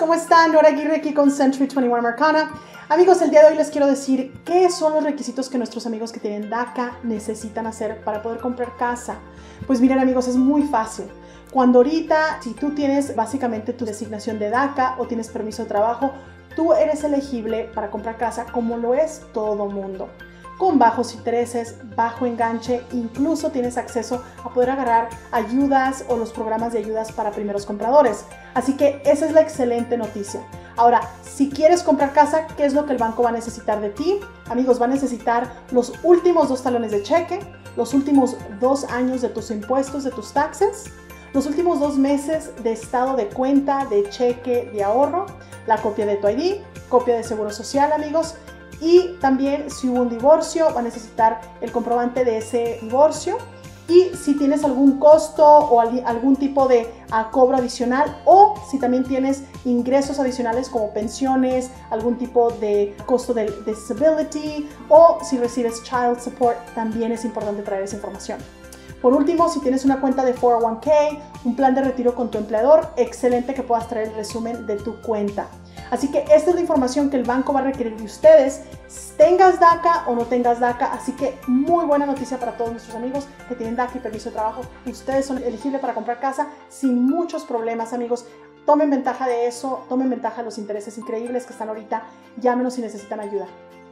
¿cómo están? Nora Aguirre aquí con Century 21 Americana. Amigos, el día de hoy les quiero decir qué son los requisitos que nuestros amigos que tienen DACA necesitan hacer para poder comprar casa. Pues miren amigos, es muy fácil. Cuando ahorita, si tú tienes básicamente tu designación de DACA o tienes permiso de trabajo, tú eres elegible para comprar casa como lo es todo mundo. Con bajos intereses, bajo enganche, incluso tienes acceso a poder agarrar ayudas o los programas de ayudas para primeros compradores. Así que esa es la excelente noticia. Ahora, si quieres comprar casa, ¿qué es lo que el banco va a necesitar de ti? Amigos, va a necesitar los últimos 2 talones de cheque, los últimos 2 años de tus impuestos, de tus taxes, los últimos 2 meses de estado de cuenta, de cheque, de ahorro, la copia de tu ID, copia de seguro social, amigos. Y también si hubo un divorcio, va a necesitar el comprobante de ese divorcio. Y si tienes algún costo o algún tipo de cobro adicional, o si también tienes ingresos adicionales como pensiones, algún tipo de costo de disability, o si recibes child support, también es importante traer esa información. Por último, si tienes una cuenta de 401k, un plan de retiro con tu empleador, excelente que puedas traer el resumen de tu cuenta. Así que esta es la información que el banco va a requerir de ustedes, tengas DACA o no tengas DACA. Así que muy buena noticia para todos nuestros amigos que tienen DACA y permiso de trabajo. Ustedes son elegibles para comprar casa sin muchos problemas, amigos. Tomen ventaja de eso, tomen ventaja de los intereses increíbles que están ahorita. Llámenos si necesitan ayuda.